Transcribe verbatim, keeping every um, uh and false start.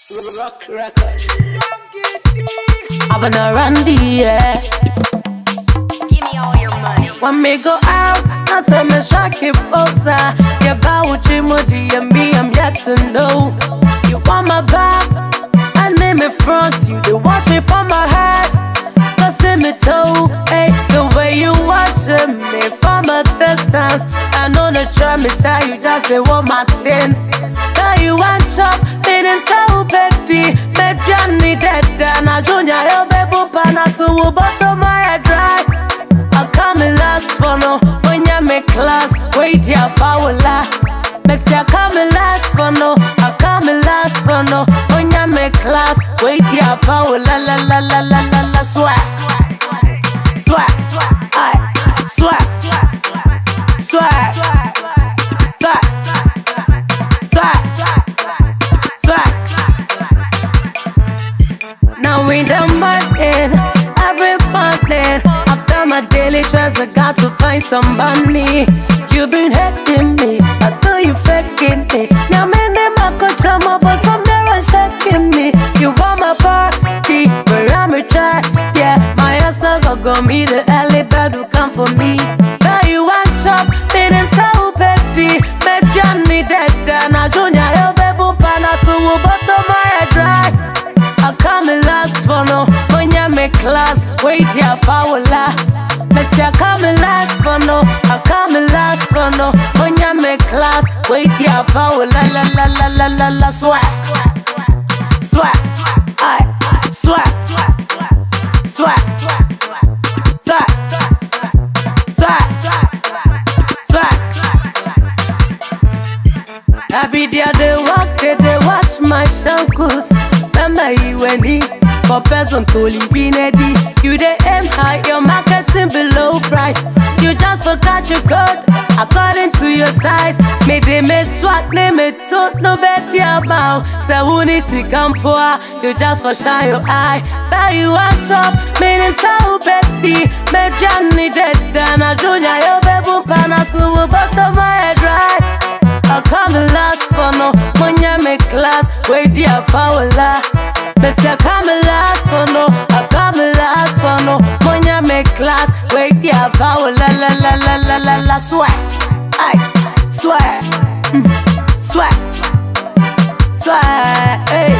Rock Records. I've been around the yeah. Give me all your money. When me go out, I say me strike it poser. You bow with Jimody and me, I'm yet to know. You want my back, and me me front. You they watch me from my head, cause in me toe. Hey, the way you watching me from a distance, I know the try me style, you just they want my thing. Now you want chop, meaning so petty. Me Johnny dead, and I junior yo baby pana so we bottom my head dry. I come in last for no, when you make class, wait ya for la. Me say I come in last for no, I come in last for no, when you make class, wait ya for la la la la la la la swag, swag, aye, swag, swag, swag, swag, swag. Now we the morning, every morning. After my daily trust, I got to find some money. You've been hating me, but still you faking me. Now me name I could chama, but some there are shaking me. You want my party, but I'm a try. Yeah, my ass go go me the early bird who come for me. Now you want chop, meaning so petty. Me Johnny dead, and I junior yo baby pana so we bottom my head dry. I come in last for no, when you make class, wait ya for la. Me say I come in last for no, I come in last for no, when you make class, wait ya for la la la la la la la swag, swag, aye, swag, swag, swag, swag, swag. Every day they walk, they they watch my shankles. Remember you when he compares on Toli Binedi. You they aim high, your marketing below price. You just forgot your code according to your size. Me they me swat, me me toot no better about. Say who needs to come for? You just for shine your eye. But you want chop, meaning so petty. Me Johnny dead, and I junior yo baby pana so we bottom my head right. I come in last for no, when you make class, wait dear for la. Me say I come in last for no, I come in last for no, when you make class, wait dear for la la la la la la la swag, aye, swag, mm, swag, swag, hey.